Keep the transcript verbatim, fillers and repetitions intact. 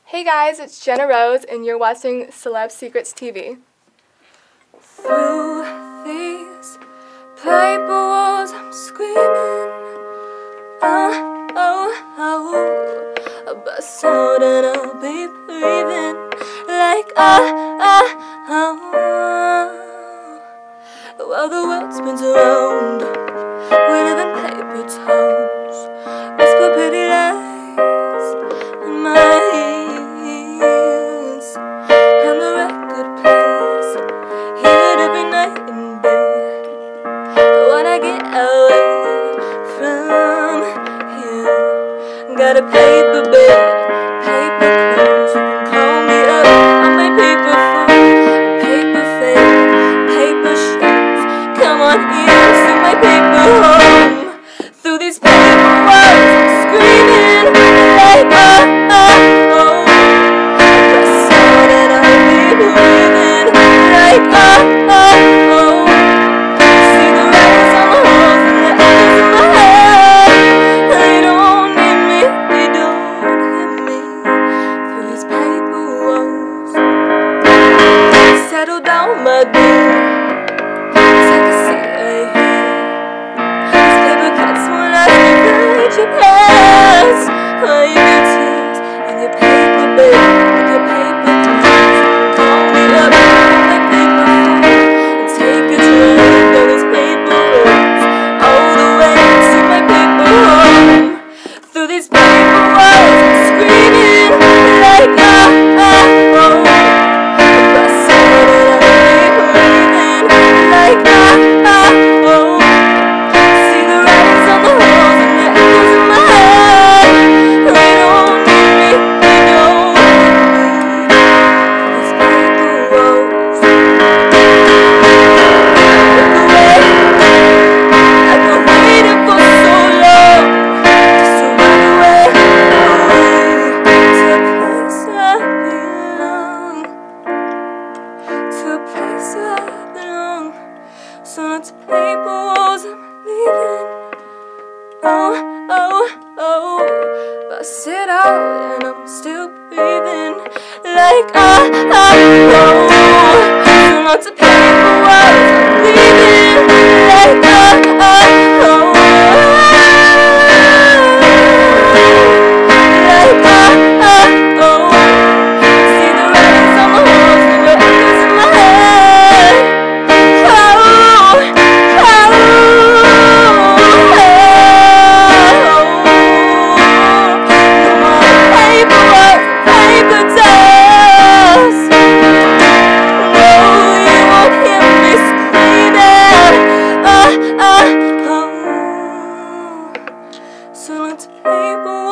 Hey guys, it's Jenna Rose, and you're watching Celeb Secrets T V. Through these paper walls, I'm screaming, oh, oh, oh. I'll bust out and I'll be breathing like, oh, oh, oh. While the world spins around, we live in paper towns, whisper pretty lies in my ears. I'm the record plays, hear it every night in bed. But when I get away from here, got a paper bed, paper clothes. You can call me up on my paper phone, paper fade, paper shows. Come on in, see my paper home. Through these paper walls, I'm screaming like, oh, oh, oh. Press out and I'll be breathing like, oh, oh, oh. See the writings on the walls and the echoes in my head. They don't need me, they don't hear me. Through these paper walls, settle down, my dear. Take a seat right here. These paper cuts won't ask me to your past. All you get tears and your paper bed with your paper clothes. Call me up on my paper phone and take a drive down these paper roads, all the way to my paper home. Through these paper walls, I'm screaming like, oh, oh, oh. Press out and I'll be breathing like, oh, oh, oh. See the writings on the walls and the echoes in my head. They don't need me, they don't need me. These paper walls, look away. I've been waiting for so long, just to run away, away to a place I belong, to a place I belong. So not to paper walls, I'm leaving. Oh, oh, oh. Bust it out and I'm still breathing like, oh, oh, oh. So not to paper walls, I'm leaving like, oh, oh, oh. Like, oh, oh, oh. See the writings on the walls and the echoes in my head. Oh, oh, no more paperwork, paper towels. No, you won't hear me screaming. Oh, oh, oh. So let's paper